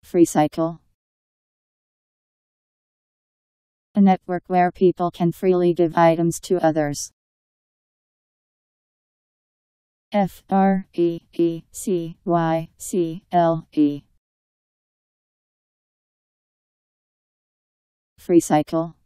Freecycle. A network where people can freely give items to others. Freecycle. Freecycle.